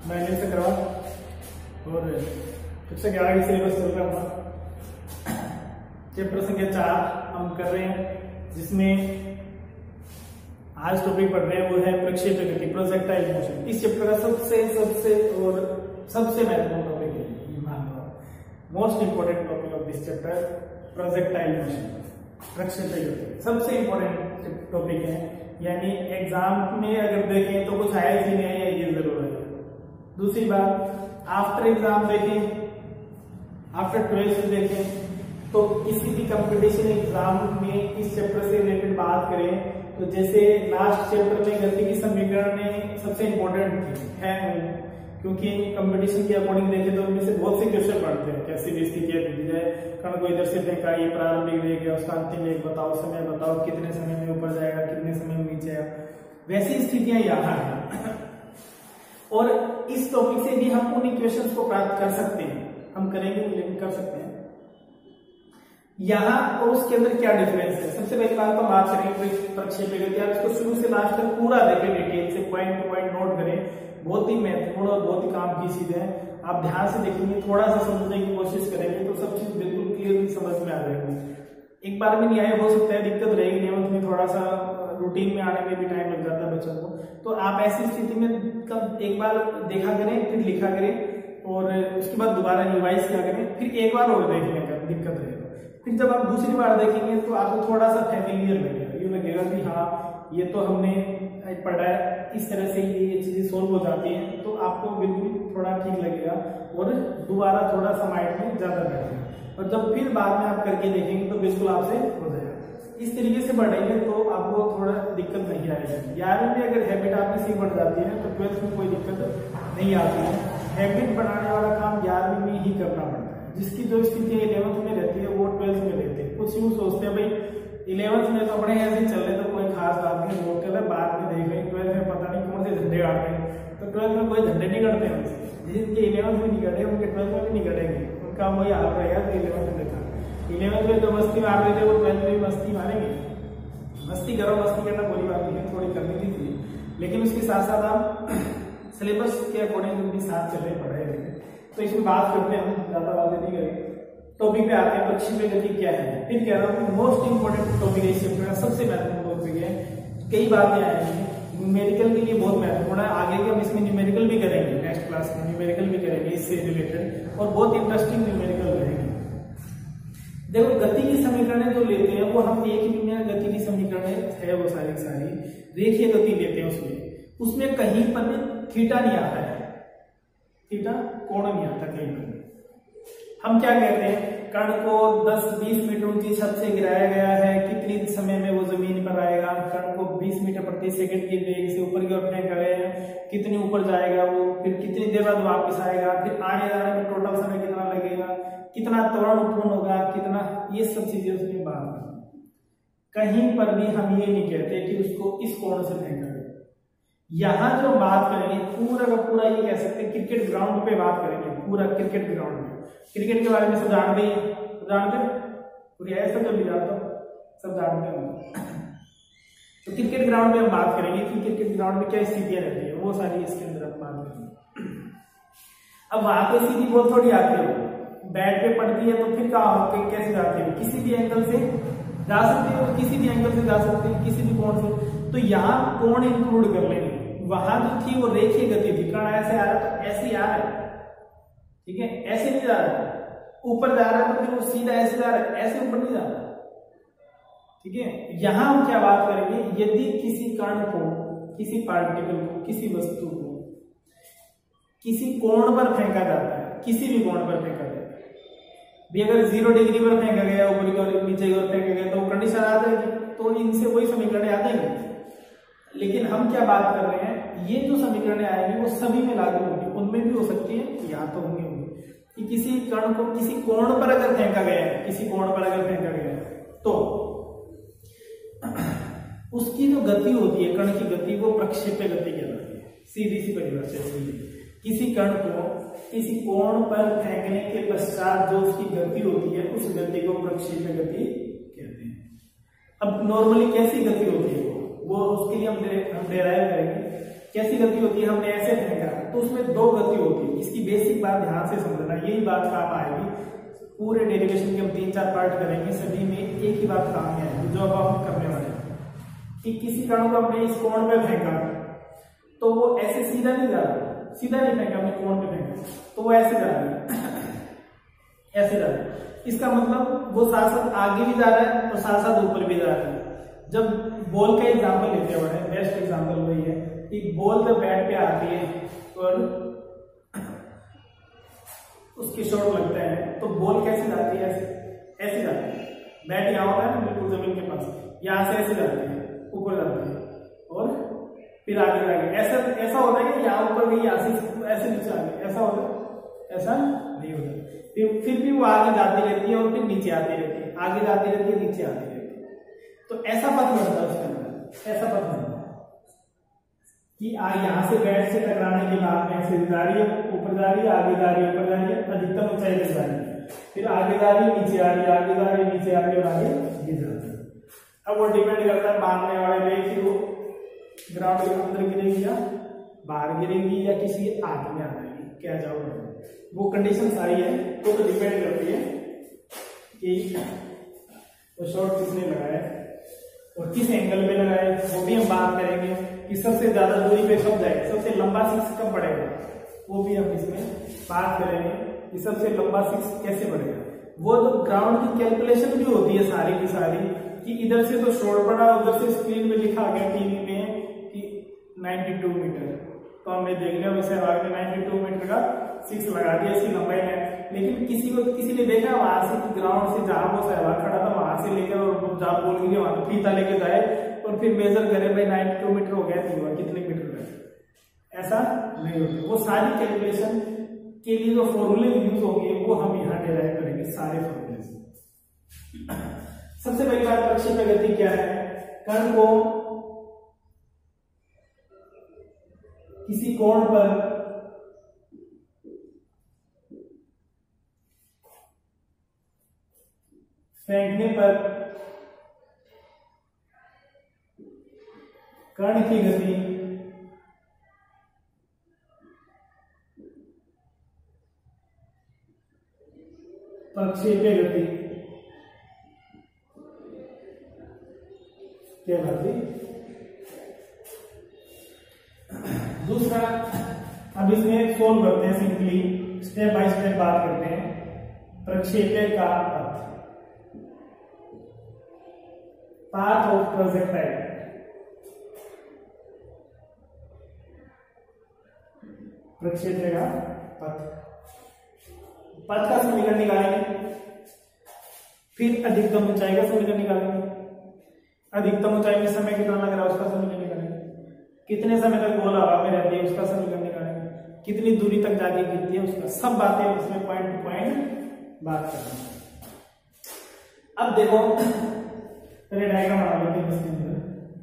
मैंने से करवा और कक्षा 11 की सिलेबस चल रहा था। चैप्टर संख्या 4 हम कर रहे हैं, जिसमें आज टॉपिक पढ़ रहे हैं वो है प्रक्षेप्य गति, प्रोजेक्टाइल मोशन। इस चैप्टर का सबसे महत्वपूर्ण टॉपिक है, ये मान लो most important topic of this chapter projectile motion, प्रक्षेप्य गति सबसे इंपोर्टेंट टॉपिक है। यानी एग्जाम में अगर देखें तो कुछ आया ही नहीं है, ये जरूर है। दूसरी बात, आफ्टर एग्जाम देखें, आफ्टर 12th देखें, तो किसी भी कंपटीशन एग्जाम में इस चैप्टर से रिलेटेड बात करें तो जैसे लास्ट चैप्टर में गति की समीकरण सबसे इंपॉर्टेंट है, क्योंकि कंपटीशन के अकॉर्डिंग देखें तो उनमें से बहुत से क्वेश्चन पढ़ते हैं। कैसी भी स्थिति दी जाए, कण को इधर से फेंका, ये प्रारंभिक वेग है, उसका अंतिम वेग बताओ, समय बताओ, कितने समय में ऊपर जाएगा, कितने समय में नीचे आएगा, वैसी स्थितियां यहाँ है। और इस टॉपिक से भी हम उन इक्वेशंस को प्राप्त कर सकते हैं, हम करेंगे लेकिन कर सकते हैं। यहाँ और उसके अंदर क्या डिफरेंस है, सबसे पहली बात तो बात करेंगे प्रक्षेप्य गति। आप इसको शुरू से लास्ट तक पूरा देखें, डिटेल से पॉइंट टू पॉइंट नोट करें, बहुत ही महत्वपूर्ण और बहुत ही काम की चीज है। आप ध्यान से देखेंगे, थोड़ा सा समझने की कोशिश करेंगे तो सब चीज बिल्कुल क्लियरली समझ में आ जाएगी। एक बार में नहीं आए, हो सकता है दिक्कत रहेगी, लेवंथ में थोड़ा सा रूटीन में आने में भी टाइम लग जाता है बच्चों को। तो आप ऐसी स्थिति में एक बार देखा करें, फिर लिखा करें और उसके बाद दोबारा रिवाइज किया करें, फिर एक बार और देखने का दिक्कत रहेगा। फिर जब आप दूसरी बार देखेंगे तो आपको थोड़ा सा फैमिलियर लगेगा, ये लगेगा कि हाँ ये तो हमने पढ़ा है, इस तरह से ये चीजें सोल्व हो जाती हैं, तो आपको बिल्कुल थोड़ा ठीक लगेगा और दोबारा थोड़ा सा माइंड में ज्यादा बैठेगा। और जब फिर बाद में आप करके देखेंगे तो बिल्कुल आपसे हो जाएगा। इस तरीके से बढ़ेंगे तो आपको थोड़ा दिक्कत नहीं आएगी। 11वीं में अगर हैबिट आपकी सी बढ़ जाती है तो 12th में कोई दिक्कत नहीं आती है। हैबिट बनाने वाला काम 11वीं में ही करना पड़ता है। जिसकी जो स्थिति 11th में रहती है वो 12th में रहती है। कुछ यूं सोचते हैं भाई 11th में तो अपने ऐसे चल रहे तो कोई खास बात नहीं, लोकल है, बाद में देख लेंगे, 12th में पता नहीं कौन से झंडे गाड़ते हैं। तो 12th में कोई झंडे नहीं गड़ते हैं, जिनके 11th में नहीं गड़े उनके 12th में भी नहीं गड़ेंगे, उनका वही हाल रहेगा। 11th में था, 11th में तो मस्ती मार रहे थे, वो 12th में मस्ती मारेंगे। मस्ती करो, मस्ती करना कोई बात नहीं है, थोड़ी करनी थी, लेकिन उसके साथ साथ आप सिलेबस के अकॉर्डिंग अपनी साथ चल रहे पढ़ रहे। तो इसमें बात करते हैं, हम ज्यादा बात नहीं करेंगे, टॉपिक पे आते हैं प्रक्षेप्य गति क्या है। फिर कह रहा हूँ मोस्ट इंपोर्टेंट टॉपिक है इस चैप्टर का, सबसे महत्वपूर्ण टॉपिक है। कई बातें आएंगी न्यूमेरिकल के लिए, बहुत महत्वपूर्ण है। आगे के हम इसमें न्यूमेरिकल भी करेंगे, नेक्स्ट क्लास में न्यूमेरिकल भी करेंगे इससे रिलेटेड, और बहुत इंटरेस्टिंग न्यूमेरिकल रहेंगे। देखो गति की समीकरण जो लेते हैं वो हम एक ही में गति की समीकरण है वो सारी रेखीय गति लेते हैं। उसमें कहीं पर भी थीटा नहीं आता है, थीटा कोण नहीं आता कहीं पर। हम क्या कहते हैं, कण को 10-20 मीटर ऊंची छत से गिराया गया है, कितनी समय में वो जमीन पर आएगा। कण को 20 मीटर प्रति सेकंड के वेग से ऊपर की ओर फेंका गया है, कितनी ऊपर जाएगा वो, फिर कितनी देर बाद वापस आएगा, फिर आने जाने में टोटल समय कितना लगेगा, कितना त्वरण उत्पन्न होगा, कितना, ये सब चीजें उसमें बात करते। कहीं पर भी हम ये नहीं कहते कि उसको इस कोण से फेंका गया। यहाँ जो बात करेंगे पूरा का पूरा ये कह सकते हैं क्रिकेट ग्राउंड पे बात करेंगे, पूरा क्रिकेट ग्राउंड में। क्रिकेट के बारे में सब जानते ही, पूरी ऐसा तो भी जानता सब जानते हैं। तो क्रिकेट ग्राउंड में हम बात करेंगे कि क्रिकेट ग्राउंड में क्या स्थितियां रहती है, वो सारी इसके अंदर हम बात करेंगे। अब वहां पे सीधी बॉल थोड़ी आती है, बैट पे पड़ती है, तो फिर कैसे जाती है, किसी भी एंगल से जा सकती है, किसी भी एंगल से जा सकती है, किसी भी कोण से। तो यहाँ कोण इंक्लूड कर लेंगे। वहां जो थी वो रेखीय गति थी, कण ऐसे आ रहा है तो ऐसे ही आ रहा है, ठीक है, ऐसे नहीं जा रहा है, ऊपर जा रहा है तो फिर वो सीधा ऐसे जा रहा है, ऐसे ऊपर नहीं जा रहा, ठीक है। यहां हम क्या बात करेंगे, यदि किसी कण को, किसी पार्टिकल को, किसी वस्तु को किसी कोण पर फेंका जाता है, किसी भी कोण पर फेंका जाता है भी, अगर 0 डिग्री पर फेंका गया, ऊपर की ओर, नीचे की ओर फेंका गया, तो कंडीशन आ जाएगी, तो इनसे वही समीकरण आ जाएंगे। लेकिन हम क्या बात कर रहे हैं, ये जो समीकरण आएंगी वो सभी में लागू होंगी, उनमें भी हो सकती है, यहाँ तो होंगे कि किसी कण को किसी कोण पर अगर फेंका गया है, किसी कोण पर अगर फेंका गया है, तो उसकी जो गति होती है, कण की गति, वो प्रक्षेप्य गति कहलाती है। सीधी सी परिभाषा, किसी कण को किसी कोण पर फेंकने के पश्चात जो उसकी गति होती है, उस गति को प्रक्षेप्य गति कहते हैं। अब नॉर्मली कैसी गति होती है वो उसके लिए हम डेराइव करेंगे। कैसी गति होती है, हमने ऐसे फेंका तो उसमें दो गति होती है। इसकी बेसिक बात ध्यान से समझना, यही बात काम आएगी। पूरे डेरिवेशन के हम 3-4 पार्ट करेंगे, सभी में एक ही बात काम में आएगी जो अब हम करने वाले हैं कि किसी कण को हमने इस कोण पे फेंका तो वो ऐसे सीधा नहीं जा रहा, सीधा नहीं फेंका, हमने कोण पे फेंका तो वो ऐसे जा रहा है, ऐसे जा रहा है। इसका मतलब वो साथ साथ आगे भी जा रहा है और साथ साथ ऊपर भी जा रहा है। जब बॉल का एग्जाम्पल लेते हैं, बेस्ट एग्जाम्पल वही है कि बॉल जब बैट पे आती है और उसके शॉट लगता है तो बॉल कैसे जाती है, ऐसे जाती है। बैट यहाँ होता है ना बिल्कुल जमीन के पास, यहाँ से ऐसे जाती है, ऊपर जाती है और फिर आगे जाएगी। ऐसा होता है कि यहाँ ऊपर गई, यहाँ से ऐसे नीचे आ गई, ऐसा होता है? ऐसा नहीं होता। फिर भी वो आगे जाती रहती है और फिर नीचे आती रहती है, आगे जाती रहती है, नीचे आती रहती है। तो ऐसा पथ बनता है उसके अंदर, ऐसा पथ बनता है कि यहाँ से बैट से टकराने के बाद में ऐसे जा रही है, ऊपर जा रही है, आगे जा रही है, ऊपर जा रही है, अधिकतम ऊंचाई तक जा रही है, फिर आगे जा रही है, नीचे आ रही है, आगे जा रही है, नीचे आ रही है और आगे गिर जाती है। अब वो डिपेंड करता है मारने वाले पे कि वो ग्राउंड के अंदर गिरेगी या बाहर गिरेगी या किसी आगे में आ जाएगी, क्या जाओगे, वो कंडीशन सारी है। वो तो डिपेंड करती है कि वो शॉट किसने लगाया और किस एंगल पे लगाया, वो भी हम बात करेंगे कि सबसे ज्यादा दूरी पे कब जाएगा, सबसे लंबा सिक्स कब पड़ेगा, वो भी हम इसमें बात करेंगे कि सबसे लंबा सिक्स कैसे पड़ेगा। वो तो ग्राउंड की कैलकुलेशन भी होती है सारी की सारी कि इधर से तो शॉट पड़ा, उधर से स्क्रीन में लिखा गया टीवी में कि 92 मीटर, तो हमने देख लिया वैसे आगे 92 मीटर का सिक्स लगा दिया, इसकी लंबाई है। लेकिन किसी ने देखा वहां से ग्राउंड से जहां वो सहवाग खड़ा था वहां से लेकर और जहां बोल गई वहां फीता लेके जाए और फिर मेजर करे भाई 92 मीटर हो गया, कितने मीटर है, ऐसा नहीं होता। वो सारी कैलकुलेशन के लिए जो फॉर्मूले यूज होंगे वो हम यहाँ डिराइव करेंगे सारे फॉर्मूले से। सबसे पहली बात प्रक्षेप्य गति क्या है, कण को किसी कोण पर फेंकने पर कण की गति प्रक्षेप्य गति कहलाती। दूसरा, अब इसमें सोल्व करते हैं, सिंपली स्टेप बाय स्टेप बात करते हैं। प्रक्षेप्य का पाथ ऑफ प्रोजेक्टाइल, प्रक्षेप्य का पथ का समीकरण निकालेंगे, फिर अधिकतम ऊंचाई का समीकरण निकालेंगे, अधिकतम ऊंचाई में समय कितना लग रहा है उसका समीकरण निकालेंगे, कितने समय तक गोल हवा में रहती है उसका समीकरण निकालेंगे, कितनी दूरी तक जाके गिरती है उसका, सब बातें इसमें पॉइंट टू पॉइंट बात करेंगे। अब देखो पहले डायग्राम बना लेते हैं इसके अंदर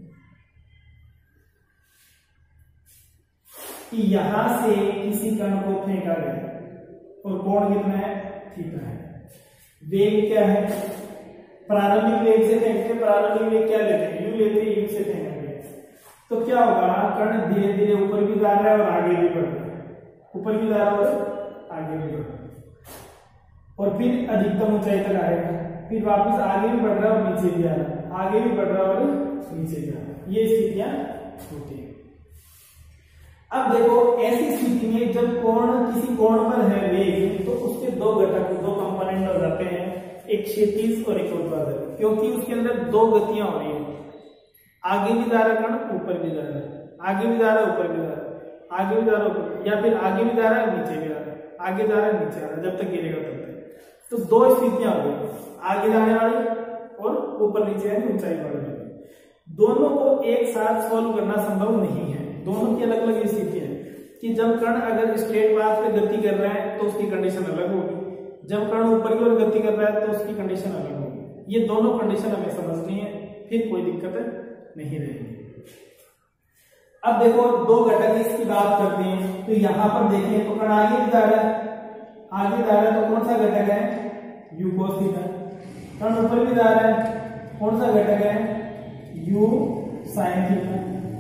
कि यहां से किसी कण को फेंका गया और कोण कितना है, थीटा है। वेग क्या है, प्रारंभिक वेग से फेंकते, प्रारंभिक वेग क्या लेते हैं, यू लेते हैं, यू से फेंकेंगे तो क्या होगा, कण धीरे धीरे ऊपर भी जा रहा है और आगे भी बढ़ रहा है, ऊपर भी जा रहा है और आगे भी बढ़ रहा है, और फिर अधिकतम ऊंचाई तक आएगा, फिर वापस आगे भी बढ़ रहा है और नीचे भी आ रहा है, आगे भी बढ़ रहा है और नीचे भी आ रहा है। ये स्थितियां होती है। अब देखो ऐसी स्थिति में जब कोण किसी कोण पर है वेग, तो उसके दो घटक, दो कंपोनेंट हो जाते हैं, एक क्षैतिज और एक ऊर्ध्वाधर, क्योंकि उसके अंदर दो गतियां हो रही है, आगे भी जा रहा है कण, ऊपर भी जा रहा है, आगे भी जा रहा है, ऊपर भी जा रहा है, आगे भी जा रहा है ऊपर, या फिर आगे भी जा रहा है नीचे भी जा रहा है, आगे जा रहा है नीचे आ रहा है, जब तक गिरेगा तब तक। तो दो स्थितियां हो गई, आगे जाने वाली और ऊपर नीचे यानी ऊंचाई बढ़ने वाली। दोनों को एक साथ सॉल्व करना संभव नहीं है, दोनों की अलग अलग स्थिति है कि जब कण अगर स्ट्रेट पाथ पे गति कर रहा है तो उसकी कंडीशन अलग होगी, जब कण ऊपर की ओर गति कर रहा है तो उसकी कंडीशन अलग होगी। ये दोनों कंडीशन हमें समझनी है, फिर कोई दिक्कत नहीं रहेगी। अब देखो दो घटक इसकी बात करते हैं, तो यहां पर देखें तो कण आगे भी जा रहा है, आगे जा रहा है तो कौन सा घटक है, u cos थीटा। कण ऊपर भी जा रहा है, कौन सा घटक है, u sin थीटा।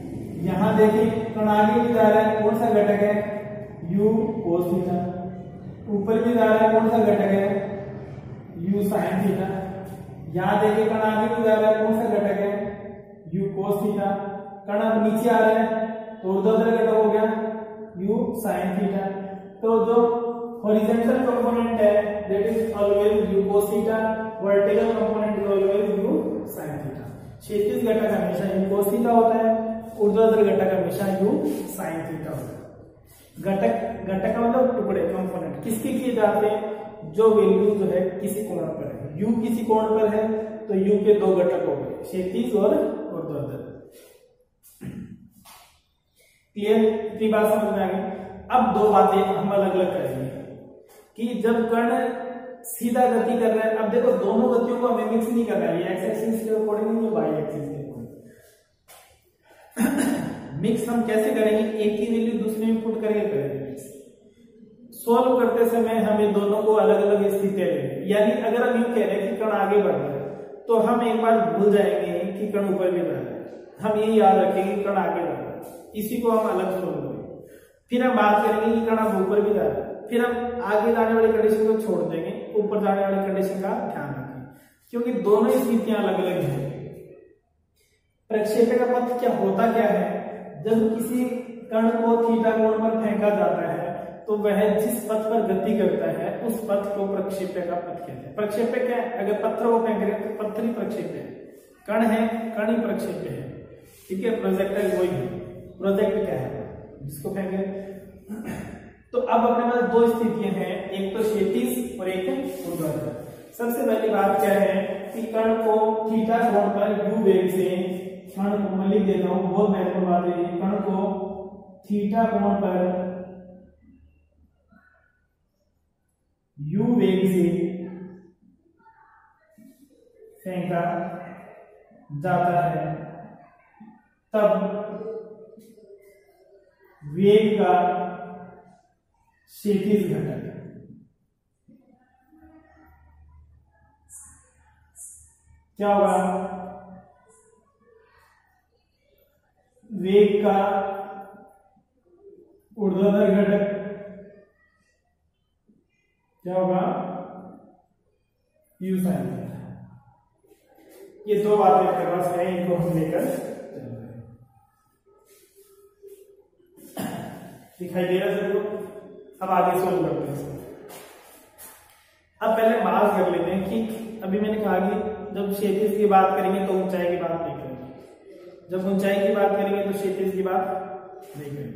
यहाँ देखिए कण आगे भी जा रहा है, कौन सा घटक है, u cos थीटा। ऊपर भी जा रहा है, कौन सा घटक है, u sin थीटा। यहाँ देखिए कण आगे भी जा रहा है, कौन सा घटक है, u cos थीटा। कण अब नीचे आ रहा है तो ऊर्ध्वाधर घटक हो गया u sin थीटा। तो जो हॉरिजॉन्टल कंपोनेंट है that is always u cos theta, vertical component is always u sin theta. क्षैतिज घटक हमेशा u cos थीटा होता है, ऊर्ध्वाधर घटक हमेशा u sin थीटा होता है। घटक का मतलब टुकड़े, कंपोनेंट किसके किए जाते हैं, जो वैल्यू जो है किसी कोण पर है, u किसी कोण पर है तो u के दो घटक हो गए, क्षैतिज और ऊर्ध्वाधर। क्लियर, इतनी बात समझ में आ गई। अब दो बातें हम अलग अलग करेंगे कि जब कण सीधा गति कर रहा है, अब देखो दोनों गतियों को हमें मिक्स नहीं करना है, ये एक्स एक्सिस के अकॉर्डिंग, ये वाई एक्सिस के अकॉर्डिंग। मिक्स हम कैसे करेंगे, एक ही वैल्यू दूसरे में पुट करके करेंगे मिक्स। सॉल्व करते समय हमें दोनों को अलग अलग स्थितियां लेंगे, यानी अगर हम यूं कह रहे हैं कि कण आगे बढ़ रहा है तो हम एक बार भूल जाएंगे कि कण ऊपर भी जा रहा है, हम ये याद रखेंगे कि कण आगे बढ़ रहा है, इसी को हम अलग सोल्व करेंगे। फिर हम बात करेंगे कि कण अब ऊपर भी जा रहा है, फिर हम आगे जाने वाली कंडीशन को छोड़ देंगे, ऊपर जाने वाली कंडीशन का ध्यान रखेंगे, क्योंकि दोनों स्थितियां अलग अलग हैं। प्रक्षेपण का पथ क्या होता क्या है, जब किसी कण को थीटा कोण पर फेंका जाता है तो वह जिस पथ पर गति करता है उस पथ को प्रक्षेप्य का पथ कहते हैं। प्रक्षेप्य क्या है, अगर पत्थर को फेंक रहे तो पत्थर ही प्रक्षेप्य है, कण है कण ही प्रक्षेप्य है, ठीक है। प्रोजेक्टाइल वही है, प्रोजेक्ट क्या है जिसको फेंक रहे। तो अब अपने पास दो स्थितियां हैं, एक तो क्षैतिज और एक ऊर्ध्वाधर। सबसे पहली बात क्या है कि कण को थीटा कोण पर u वेग से, कण को मैं लिख देता हूं, बहुत महत्वपूर्ण बात है, कण को थीटा कोण पर u वेग से फेंका जाता है, तब वेग का क्षैतिज घटक क्या होगा, वेग का ऊर्ध्वाधर घटक क्या होगा, u sin थीटा। ये दो बातें आपके पास है, इनको हम लेकर चल रहे हैं। दिखाई दे रहा है सबको, अब आगे सोल्व करते हैं। अब पहले बात कर लेते हैं कि अभी मैंने कहा कि जब क्षैतिज की बात करेंगे तो ऊंचाई की बात नहीं करेंगे, जब ऊंचाई की बात करेंगे तो क्षैतिज की बात नहीं करेंगे।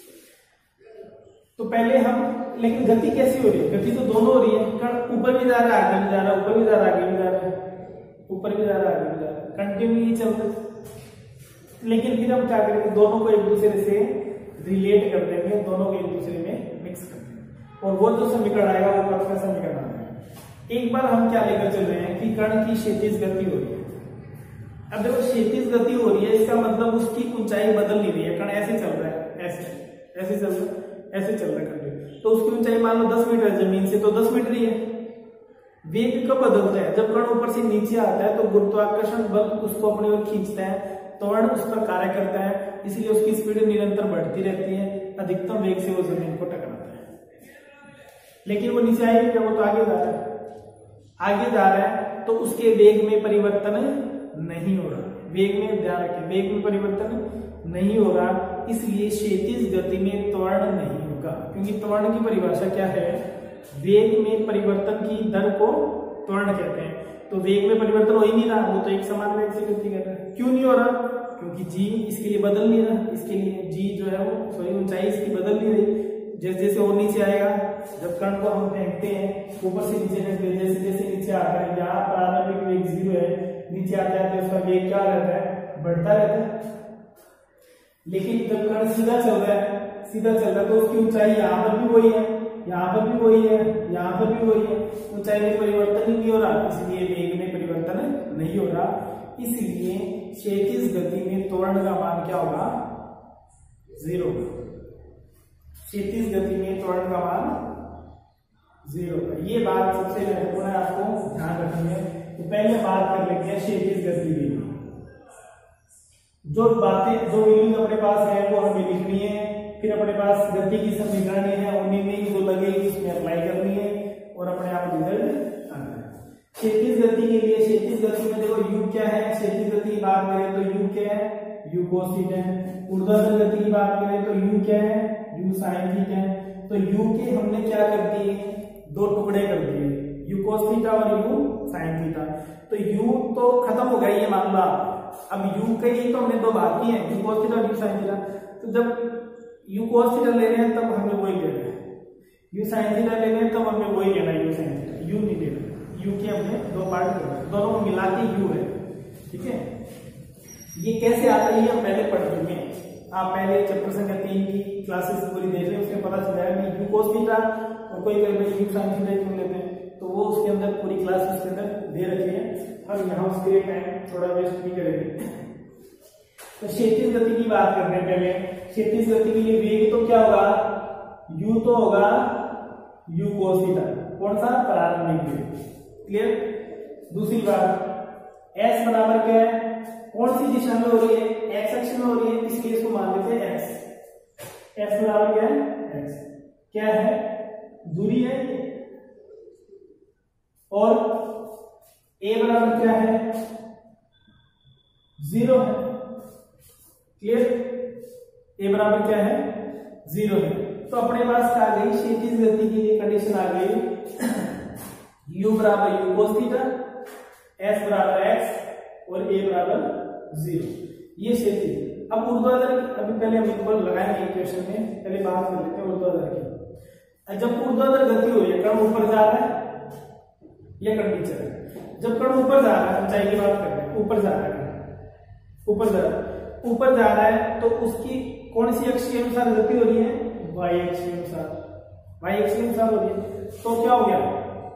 तो पहले हम, लेकिन गति कैसी हो रही है, गति तो दोनों हो रही है, कण ऊपर भी जा रहा है आगे भी जा रहा है, ऊपर भी जा रहा है आगे भी जा रहा है, ऊपर भी जा रहा है आगे भी जा रहा है, कंटिन्यू चल रहा है। लेकिन फिर हम क्या करेंगे, दोनों को एक दूसरे से रिलेट कर देंगे, दोनों को एक दूसरे में मिक्स कर देंगे, और वो जो समीकरण आएगा वो पथ का समीकरण आएगा। एक बार हम क्या लेकर चल रहे हैं कि कण की क्षैतिज गति हो रही है। अब देखो क्षैतिज गति हो रही है, इसका मतलब उसकी ऊंचाई बदल नहीं रही है, कण ऐसे चल रहा है, ऐसे ऐसे चल रहा है, ऐसे चल रहा है, तो उसकी ऊंचाई मान लो 10 मीटर जमीन से, तो 10 मीटर ही है। वेग कब बदलता है, जब कण ऊपर से नीचे आता है तो गुरुत्वाकर्षण बल उसको अपनी ओर खींचता है, त्वरण उस पर कार्य करता है, इसलिए उसकी स्पीड निरंतर बढ़ती रहती है, अधिकतम वेग से वो जमीन को टकराता है। लेकिन वो नीचे आएगी क्या, वो तो आगे जा रहा है, आगे जा रहा है, तो उसके वेग में परिवर्तन नहीं हो रहा, वेग में ध्यान रखें, वेग में परिवर्तन नहीं होगा, इसलिए क्षैतिज गति में त्वरण नहीं होगा, क्योंकि त्वरण की परिभाषा क्या है, वेग में परिवर्तन की दर को त्वरण कहते हैं। तो वेग में परिवर्तन हो ही नहीं रहा, वो तो एक समान वेग से गति कर रहा है। क्यों नहीं हो रहा, क्योंकि जी इसके लिए बदल नहीं रहा, इसके लिए जी जो है वो सॉरी ऊंचाई इसकी बदल नहीं रही। जैसे जैसे वो नीचे आएगा, जब कण को हम फेंकते हैं ऊपर से नीचे फेंकते हैं, जैसे जैसे नीचे आता है, यहाँ प्रारंभिक वेग 0 है, नीचे आता है तो उसका वेग क्या रहता है, बढ़ता रहता है। लेकिन जब कण सीधा चल रहा है, सीधा चल रहा है, तो उसकी ऊंचाई यहाँ पर भी वही है, यहाँ पर भी वही है, यहाँ पर भी वही है, ऊंचाई में परिवर्तन ही नहीं हो रहा, इसलिए वेग में परिवर्तन नहीं हो रहा। इसलिए क्षैतिज गति में त्वरण का मान क्या होगा, 0। क्षैतिज गति में त्वरण का मान 0 होगा। ये बात सबसे महत्वपूर्ण है, आपको ध्यान रखनी है। तो पहले बात कर लेते हैं क्षैतिज गति की। जो बातें जो वैल्यूज अपने पास है वो हमें लिखनी है, फिर अपने पास गति की समीकरण है उन्हीं में जो लगेगी उसमें अप्लाई करनी है और अपने आप रिजल्ट आना है। क्षैतिज गति के लिए, क्षैतिज गति में देखो u क्या है, क्षैतिज गति की बात करें तो u क्या है, u cos थीटा है। ऊर्ध्वाधर गति की बात करें तो u क्या है, u sin थीटा है। तो u के हमने क्या कर दिए, दो टुकड़े कर दिए, u cos थीटा और u sin थीटा। तो u तो खत्म हो गया ये मामला, अब u के ही तो हमने दो बाकी हैं, u cos थीटा और u sin थीटा। तो जब u cos थीटा ले रहे हैं तब हमें वही लेना है, u sin थीटा ले रहे हैं तब हमें वही लेना है, u sin थीटा, u नहीं लेना, u के हमने दो पार्ट कर दिए, दोनों को मिला के u है। ठीक है, ये कैसे आता है ये हम पहले पढ़ चुके हैं, आप पहले चैप्टर संख्या 3 की क्लासेस पूरी देख लें, उसमें पता चल जाएगा कि u cos थीटा और कोई कभी u sin थीटा क्यों लेते हैं, तो वो उसके अंदर पूरी क्लास उसके अंदर दे रखी है, हम यहाँ उसके लिए टाइम थोड़ा वेस्ट नहीं करेंगे। तो क्षैतिज गति की बात करते हैं पहले। क्षैतिज गति के लिए वेग तो क्या होगा, u तो होगा u cos थीटा, कौन सा, प्रारंभिक वेग। क्लियर। दूसरी बात, s बराबर क्या है, कौन सी दिशा में हो रही है, x अक्ष में हो रही है, इसलिए इसको मान लेते हैं x। s बराबर क्या है, x क्या है, दूरी है ये, और a बराबर क्या है, 0 है। क्लियर, a बराबर क्या है, 0 है। तो अपने पास आ गई क्षैतिज गति की लिए कंडीशन आ गई, u बराबर u cos थीटा, s बराबर x और a बराबर 0, ये क्षैतिज। अब ऊर्ध्वाधर, अभी पहले हम इनको लगाएंगे इक्वेशन में, पहले बात कर लेते हैं ऊर्ध्वाधर की। जब ऊर्ध्वाधर गति हो रही है, कण ऊपर जा रहा है या कण नीचे जा रहा है, जब कण ऊपर जा रहा है, ऊंचाई की बात करते हैं, ऊपर जा रहा है, ऊपर जा रहा है, ऊपर जा रहा है तो उसकी कौन सी अक्ष के अनुसार गति हो रही है, y अक्ष के अनुसार, y अक्ष के अनुसार हो रही है। तो क्या हो गया,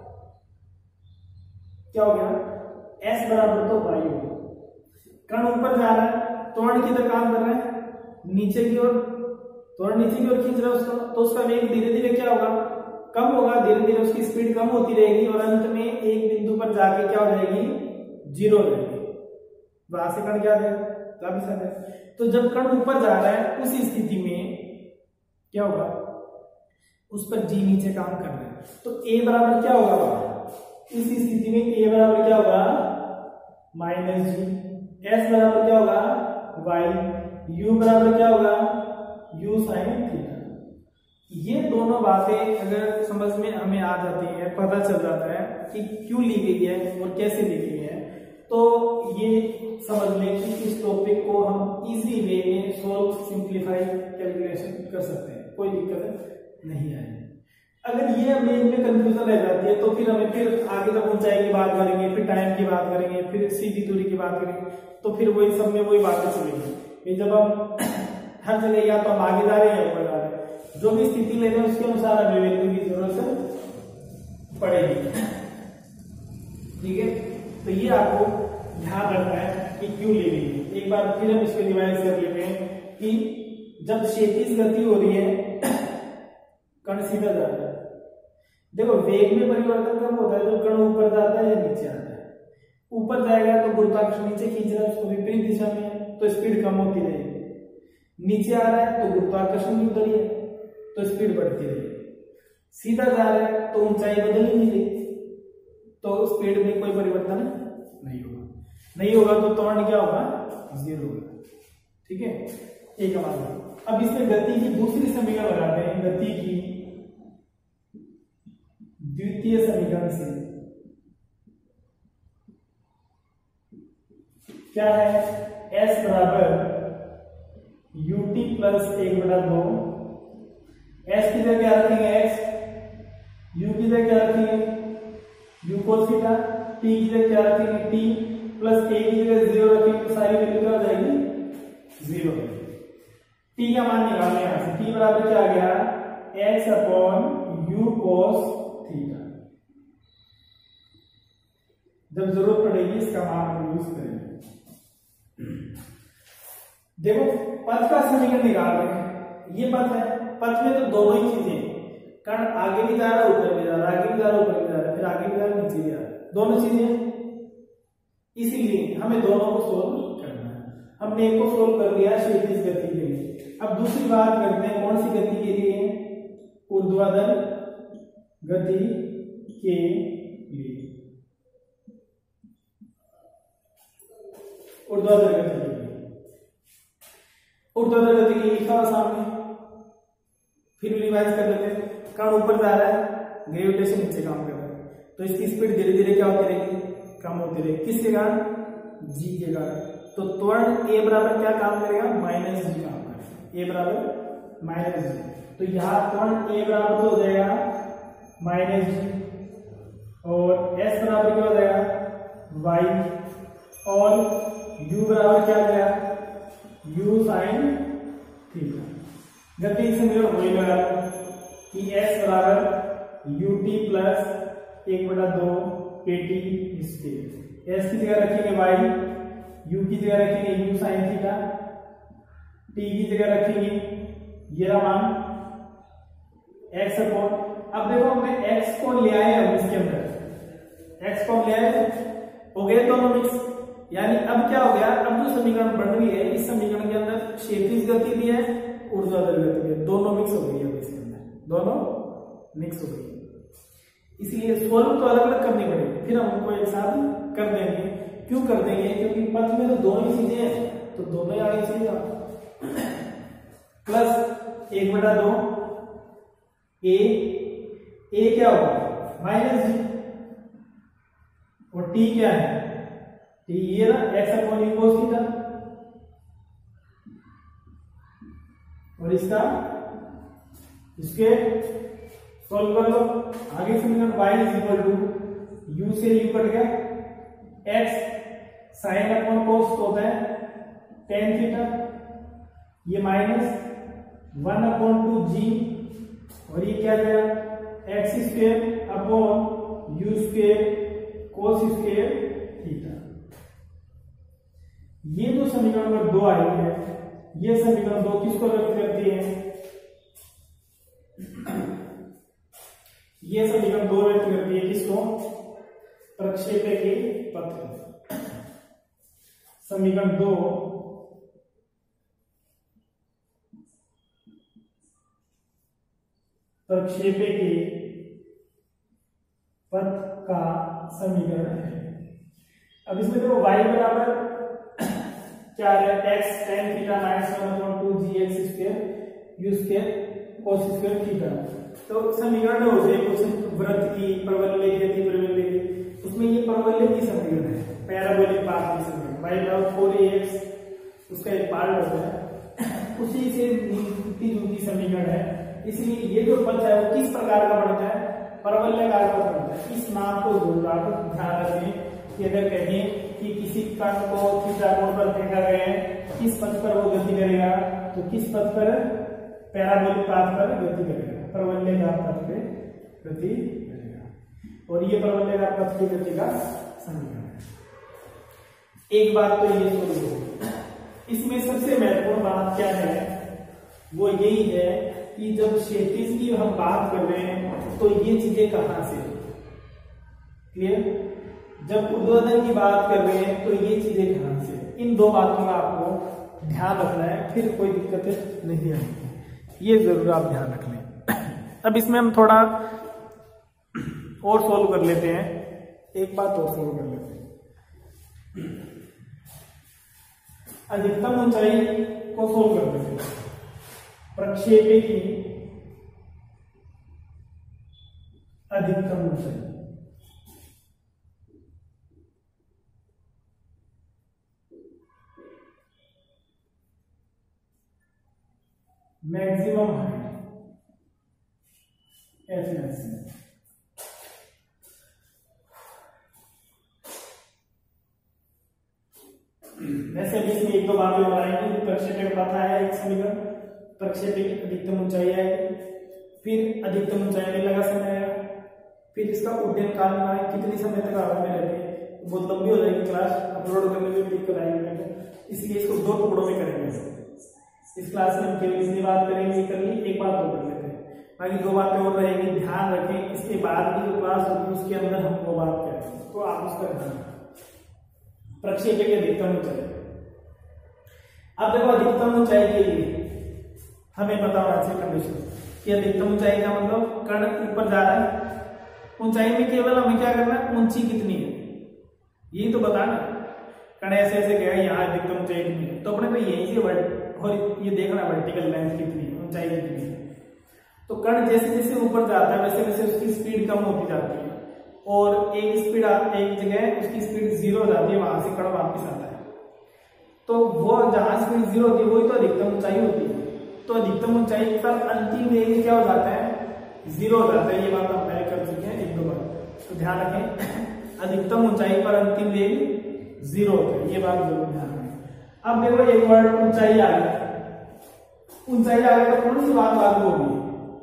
क्या हो गया, s बराबर तो y हो गया। कण ऊपर जा रहा है, त्वरण किधर काम कर रहा है, नीचे की ओर, त्वरण नीचे की ओर खींच रहा है उसको, तो उसका वेग धीरे धीरे क्या होगा, कम होगा, धीरे धीरे उसकी स्पीड कम होती रहेगी और अंत में एक बिंदु पर जाके क्या हो जाएगी, 0 हो जाएगी। वहां से कण क्या जाएगा, वापिस आ जाएगा। तो जब कण ऊपर जा रहा है उस स्थिति में क्या होगा, उस पर g नीचे काम कर रहा है, तो a बराबर क्या होगा, इस स्थिति में a बराबर क्या होगा, -g, s बराबर क्या होगा, y, u बराबर क्या होगा, u sin थीटा। ये दोनों बातें अगर समझ में हमें आ जाती है, पता चल जाता है कि क्यों ली गई है और कैसे ली गई है, तो ये समझ लें कि इस टॉपिक को हम इजी वे में सोल्व, सिंप्लीफाई, कैलकुलेशन कर सकते हैं, कोई दिक्कत नहीं आएगी। अगर ये हमें इनमें कंफ्यूजन रह जाती है तो फिर हमें फिर आगे जब ऊंचाई की बात करेंगे, फिर टाइम की बात करेंगे, फिर सीधी दूरी की बात करेंगे, तो फिर वही सब में वही बातें चलेंगी। जब हम हर जगह या तो हम आगे जा रहे हैं या ऊपर जा रहे हैं, जो भी स्थिति ले रहे हैं उसके अनुसार हमें वैल्यू की जरूरत पड़ेगी। ठीक है, तो ये आपको ध्यान रखना है कि क्यों ले रही है। एक बार फिर हम इसको रिवाइज कर लेते हैं कि जब क्षैतिज गति हो रही है, कण सीधा जा रहा है, देखो वेग में परिवर्तन कब होता है, जब कण ऊपर जाता है या नीचे आता है। ऊपर जाएगा तो गुरुत्वाकर्षण नीचे खींच रहा है, उसको विपरीत दिशा में, तो स्पीड कम होती रहेगी। नीचे आ रहा है तो गुरुत्वाकर्षण भी उधर ही है, तो स्पीड बढ़ती रहेगी। सीधा जा रहा है तो ऊंचाई बदल ही नहीं रही, तो स्पीड में कोई परिवर्तन नहीं होगा। नहीं होगा तो त्वरण क्या होगा, 0 होगा। ठीक है, एक हमारा। अब इसमें गति की दूसरी समीकरण लगाते हैं, गति की द्वितीय समीकरण से क्या है, s बराबर ut प्लस 1/2, s की जगह क्या रखेंगे x, u की जगह क्या रखेंगे u cos थीटा, t की जगह क्या रखेंगे t, प्लस a की जगह 0 रखेंगे तो सारी वैल्यू क्या हो जाएगी, 0 है। t का मान निकालना है, यहाँ से t बराबर क्या आ गया, x upon u cos theta. जब जरूरत पड़ेगी इसका मान यूज करेंगे। देखो पथ का समीकरण निकाल रहे हैं, ये पथ है, पथ में तो दोनों ही चीजें, कण आगे भी जा रहा है, ऊपर भी जा रहा है, आगे भी जा रहा है, ऊपर भी जा रहा है, फिर आगे भी जा रहा है, नीचे भी जा रहा है, दोनों चीजें, इसीलिए हमें दोनों को सोल्व करना है। हमने एक को सोल्व कर लिया क्षैतिज गति के लिए। अब दूसरी बात करते हैं कौन सी गति के लिए? ऊर्ध्वाधर गति के लिए। ऊर्ध्वाधर गति के लिए, ऊर्ध्वाधर गति के लिए लिखा हुआ सामने, फिर रिवाइज कर लेते हैं। कण ऊपर जा रहा है, ग्रेविटेशन नीचे काम कर रहा है, तो इसकी स्पीड धीरे धीरे क्या होती रहेगी? कम होती रहेगी। किसके कारण? जी के कारण। तो त्वरण ए बराबर क्या काम करेगा? माइनस जी काम करेगा। ए बराबर माइनस जी, तो यहाँ त्वरण ए बराबर हो जाएगा माइनस जी, और एस बराबर क्या हो जाएगा? वाई, और यू बराबर क्या हो जाएगा? U sine theta. गति समीकरण वही लगा कि एस बराबर u t plus 1/2 AT square. S की जगह रखेंगे वाई, यू की जगह रखेंगे यू साइन थीटा, टी की जगह रखेंगे ये रहा मान एक्स अपॉन। अब देखो हमने एक्स को ले आए, हम इसके अंदर एक्स को ले आए, हो गए दोनों मिक्स। यानी अब क्या हो गया? अब जो समीकरण बन रही है, इस समीकरण के अंदर क्षैतिज गति भी है, ऊर्ध्वाधर गति भी है, दोनों मिक्स हो गई है। इसके अंदर दोनों मिक्स हो गई, इसलिए सोल्व तो अलग अलग करनी पड़ेगी, फिर हम उनको एक साथ कर देंगे। क्यों कर देंगे? क्योंकि पथ में तो दोनों ही चीजें हैं, तो दोनों ही आगे चलेगा। प्लस 1/2 ए क्या होगा? माइनस जी, और टी क्या है? टी ये ना x upon u cos theta, और इसका इसके सोल्व कर लो। आगे समीकरण y is equal to u से यू कट गया, x साइन अपॉन कोस होता है tan थीटा, ये माइनस 1/2 जी, और ये क्या गया? X square upon u square cos square theta. ये जो समीकरण नंबर 2 आई है, ये समीकरण 2 किसको व्यक्त करती है? ये समीकरण 2 व्यक्त करती है किसको? प्रक्षेपी के पथ। समीकरण 2 प्रक्षेपी के पथ का समीकरण है। अब इसमें देखो y बराबर क्या है? x tan theta minus 1/2 g x square u square cos square theta. तो समीकरण हो जाए कुछ वृत्त की, परवलय की, अतिपरवलय की, उसमें ये परवलय की समीकरण है, पैराबोलिक पाथ की समीकरण। y बराबर 4ax उसका एक पार्ट होता है, उसी से मिलती जुलती समीकरण है। इसलिए ये जो पथ है वो किस प्रकार का बनता है? परवलयाकार का बनता है। इस नाम को जरूर आप ध्यान रखें कि अगर कहें कि किसी कण को थीटा कोण पर फेंका गया है, किस पथ पर वो गति करेगा? तो किस पथ पर? पैराबोलिक पाथ पर गति करेगा, परवलयाकार पथ पे गति करेगा। और ये परवलयाकार पथ की गति का समीकरण है। एक बात तो ये सोच लो, इसमें सबसे महत्वपूर्ण बात क्या है? वो यही है कि जब क्षैतिज की हम बात कर रहे हैं तो ये चीजें कहां से? क्लियर? जब ऊर्ध्वाधर की बात कर रहे हैं तो ये चीजें कहां से? इन दो बातों का आपको ध्यान रखना है, फिर कोई दिक्कत नहीं आएगी। ये जरूर आप ध्यान रख लें। अब इसमें हम थोड़ा और सोल्व कर लेते हैं, एक बात और सोल्व कर लेते हैं। अधिकतम ऊंचाई को सोल्व कर लेते हैं। प्रक्षेपी की अधिकतम ऊंचाई, मैक्सिमम हाइट एफएमसी। वैसे भी इसमें एक दो बातें बताएंगे। प्रक्षेपी का पता है एक समीकरण, प्रक्षेपी की अधिकतम ऊंचाई है, फिर अधिकतम ऊंचाई में लगा समय है, फिर इसका उड्डयन काल में कितनी समय तक हवा में रहते हैं। बहुत लंबी हो जाएगी क्लास, अपलोड करने में दिक्कत आएगी, इसलिए इसको दो टुकड़ों में करेंगे। इस क्लास में हम केवल इतनी बात करेंगे, कर ली। एक बात और कर लेते हैं, बाकी दो बातें और रहेंगी। ध्यान रखें, इसके बाद की जो क्लास होगी उसके अंदर हम वो बात करेंगे, तो आप उसका ध्यान रखें। प्रक्षेपी की अधिकतम ऊंचाई, अब देखो अधिकतम ऊंचाई के लिए हमें पता होना चाहिए कंडीशन कि अधिकतम ऊंचाई का मतलब कण ऊपर जा रहा है, ऊंचाई में केवल हमें क्या करना है, ऊंची कितनी है यही तो बताना। कण ऐसे ऐसे गया, यहाँ अधिकतम ऊंचाई कितनी है, तो अपने को यही से और ये देखना वर्टिकल लेंथ कितनी है, ऊंचाई कितनी है। तो कण जैसे जैसे ऊपर जाता है वैसे वैसे उसकी स्पीड कम होती जाती है, और एक जगह उसकी स्पीड 0 हो जाती है, वहां से कण वापस आता है। तो वो जहां स्पीड 0 होती है वही तो अधिकतम ऊंचाई होती है। तो अधिकतम ऊंचाई पर अंतिम वेग क्या हो जाता है, 0 हो जाता है। ये बात हम पहले कर चुके हैं 1-2 बार, तो ध्यान रखें अधिकतम ऊंचाई पर अंतिम वेग 0 होता है, ये बात जरूर ध्यान रखें। अब देखो एक वर्ड ऊंचाई आ गया, ऊंचाई आ गया तो कौन सी बात लागू होगी,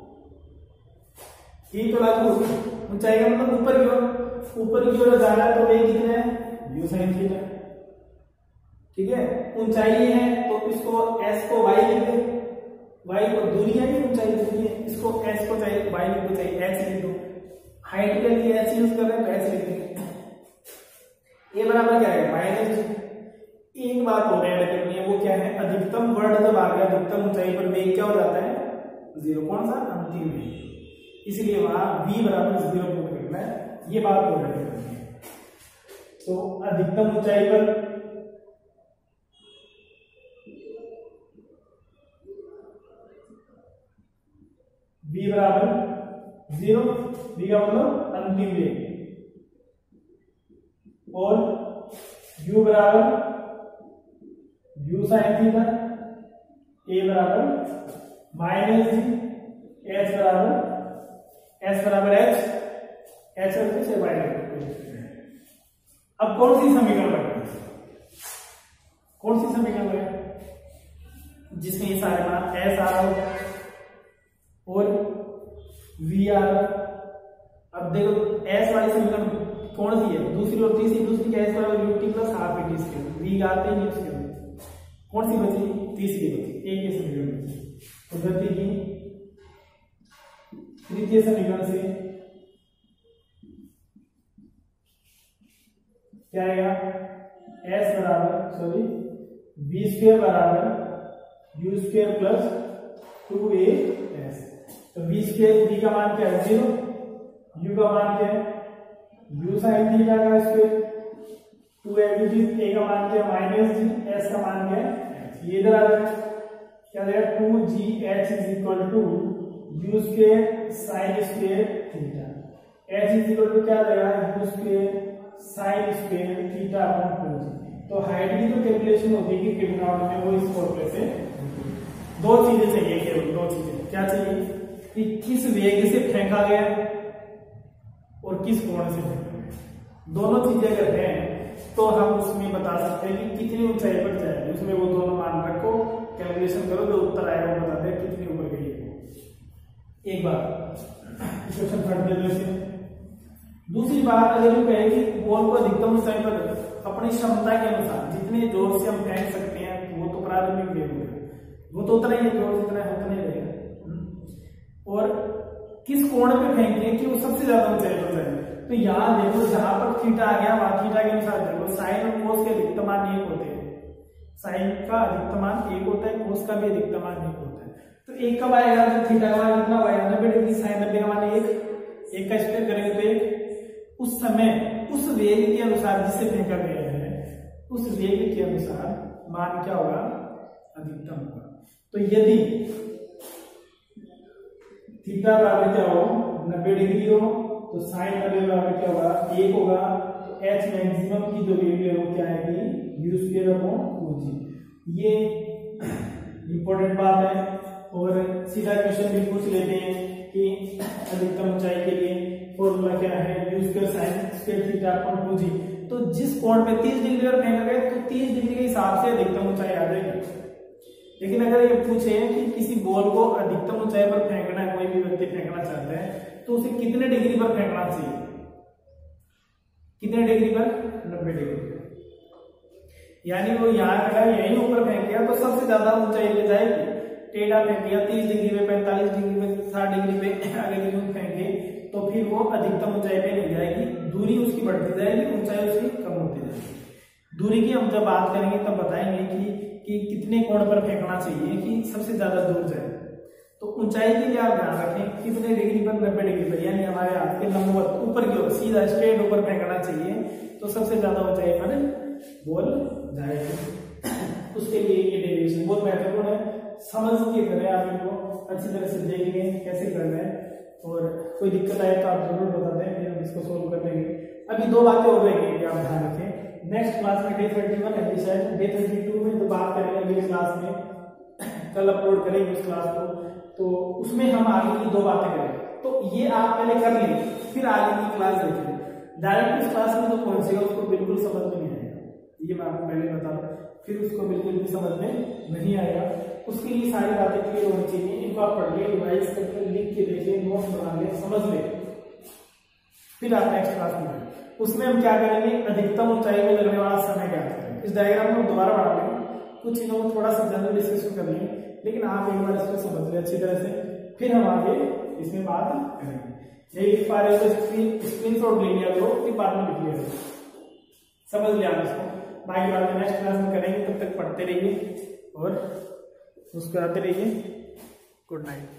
ये तो लागू होगी। ऊंचाई का मतलब ऊपर की ओर जा रहा है तो वेग कितना है, u sin थीटा, ठीक है। ऊंचाई है तो इसको s को y लिख दे, y को दूरी है कि ऊंचाई दूरी है, इसको s को चाहिए y लिख दो, चाहिए h लिख दो। हाइट के लिए h यूज कर रहे हैं तो h लिख देंगे। ये बराबर क्या है, माइनस। एक बात हो ऐड करनी है, वो क्या है, अधिकतम वर्ड जब आ गया अधिकतम ऊंचाई पर वेग क्या हो जाता है, 0। कौन सा, अंतिम वेग, इसलिए वहां v बराबर 0 पुट करना है, ये बात हो रही है। तो अधिकतम ऊंचाई पर v बराबर 0, v का मतलब अंतिम वेग, और u बराबर u sin थीटा, a बराबर माइनस g, h बराबर h से y। अब कौन सी समीकरण बने, कौन सी समीकरण बने जिसमें ये सारे मान s आ रहा हो और v आ रहा। अब देखो s वाली समीकरण कौन सी है, दूसरी और तीसरी। दूसरी क्या है, s बराबर ut plus half at square, v आते ही उसके कौन सी बची, तीसरी बची, एक ही समीकरण बची। तो गति की तृतीय समीकरण से क्या आएगा, s बराबर v स्क्वायर बराबर u स्क्वायर प्लस 2as। तो v स्क्वायर, v का मान क्या है 0, u का मान क्या है u sin थीटा का स्क्वायर, 2a का मान क्या है माइनस g, s का मान क्या है, ये इधर आ जाएगा, क्या आएगा 2gh is equal to u square sine square theta, h is equal to क्या आएगा u square sine square theta upon 2g। तो हाइट की जो कैलकुलेशन होती है कि ट्रिग्नोमेट्री में वो इस फॉर्मूले से दो चीजें चाहिए, केवल दो चीजें। क्या चाहिए कि किस वेग से फेंका गया और किस कोण से फेंका गया, दोनों चीजें अगर हैं तो हम उसमें बता सकते हैं कि कितनी ऊंचाई पर जाएगी। उसमें वो दोनों मान रखो, कैलकुलेशन करो, जो उत्तर आएगा वो बता दे कितनी ऊपर गई है। एक बात क्वेश्चन फट दे दो इसे। दूसरी बात, अगर ये कहे कि बॉल को अधिकतम ऊंचाई पर अपनी क्षमता के अनुसार जितने जोर से हम फेंक सकते हैं, वो तो प्रारंभिक वेग होगा, वो तो उतना ही जोर जितना है उतना ही रहेगा। और किस कोण पे फेंकें कि वो सबसे ज्यादा ऊंचाई पर जाए। तो यहाँ देखो जहां पर थीटा आ गया वहां थीटा के अनुसार देखो, साइन और कोस के अधिकतम मान एक होते हैं, साइन का अधिकतम मान एक होता है, कोस का भी अधिकतम मान एक होता है। तो एक कब आएगा, तो थीटा का मान कितना होगा 90 डिग्री, साइन 90 का मान एक का स्क्वायर करेंगे तो एक। उस समय उस वेग के अनुसार जिससे फेंका गया है, उस वेग के अनुसार मान क्या होगा, अधिकतम होगा। तो यदि थीटा बराबर क्या हो 90 डिग्री हो, तो साइन 90 बराबर क्या होगा 1 होगा। तो h मैक्सिमम की जो वैल्यू है वो क्या आएगी, u स्क्वायर अपॉन 2g। ये इंपॉर्टेंट बात है। और सीधा क्वेश्चन भी पूछ लेते हैं कि अधिकतम ऊंचाई के लिए फॉर्मूला क्या है, u square sine square theta upon 2g। तो जिस कोण पे 30 डिग्री पर फेंका गया तो 30 डिग्री के हिसाब से अधिकतम ऊंचाई आ जाएगी। लेकिन अगर ये पूछे कि किसी बॉल को अधिकतम ऊंचाई पर फेंकना है, कोई भी व्यक्ति फेंकना चाहता है, तो उसे कितने डिग्री पर फेंकना चाहिए, कितने डिग्री पर, 90 डिग्री। यानी वो यहाँ अगर यहीं ऊपर फेंक गया तो सबसे ज्यादा ऊंचाई पे जाएगी। टेढ़ा फेंक गया 30 डिग्री पे, 45 डिग्री पे, 60 डिग्री पे अगर यूं फेंके तो फिर वो अधिकतम ऊंचाई पे नहीं जाएगी, दूरी उसकी बढ़ती जाएगी, ऊंचाई उसकी कम होती जाएगी। दूरी की हम जब बात करेंगे तब बताएंगे कि कि कितने कोण पर फेंकना चाहिए कि सबसे ज्यादा दूर जाए। तो ऊंचाई के लिए आप ध्यान रखें कितने डिग्री पर, 90 डिग्री पर, यानी हमारे हाथ के लंबवत ऊपर की ओर सीधा स्ट्रेट ऊपर फेंकना चाहिए, तो सबसे ज्यादा ऊंचाई पर बॉल जाएगी। उसके लिए ये डेरिवेशन बहुत महत्वपूर्ण है, समझ के करें आप इनको, अच्छी तरह से देख लें कैसे करना है, और कोई दिक्कत आए तो आप जरूर बता दें, फिर हम इसको सोल्व कर लेंगे। अभी 2 बातें और रहेंगी, आप ध्यान रखें। नेक्स्ट क्लास में डे 31 है, शायद डे 32 में तो बात करेंगे अगली क्लास में, कल अपलोड करेंगे उस क्लास को, तो उसमें हम आगे की 2 बातें करेंगे। तो ये आप पहले कर लेंगे, फिर आगे की क्लास देखेंगे। डायरेक्ट इस क्लास में तो पहुंचेगा उसको बिल्कुल समझ में नहीं आएगा, ये मैं आपको पहले बता दूं, फिर उसको बिल्कुल भी समझ में नहीं आएगा। उसके लिए सारी बातें क्लियर होनी चाहिए, इनको आप पढ़ लिए, रिवाइज करके लिख के देख लें, नोट बना लें, समझ लें, फिर आप नेक्स्ट क्लास में जाएंगे। उसमें हम क्या करेंगे, अधिकतम ऊंचाई में लगने वाला समय ज्ञात करेंगे। इस डायग्राम को दोबारा बना लेंगे, कुछ चीजों को थोड़ा सा जनरल डिस्कशन कर लेंगे, लेकिन आप एक बार इसको समझ लें अच्छी तरह से, फिर हम आगे इसमें बात करेंगे। यही लिख पा रहे हो स्क्रीनशॉट ले लिया करो, फिर बाद में लिख लिया करो, समझ लिया आप इसको। बाकी बात में नेक्स्ट क्लास में करेंगे, तब तक पढ़ते रहिए और मुस्कुराते रहिए। Good night.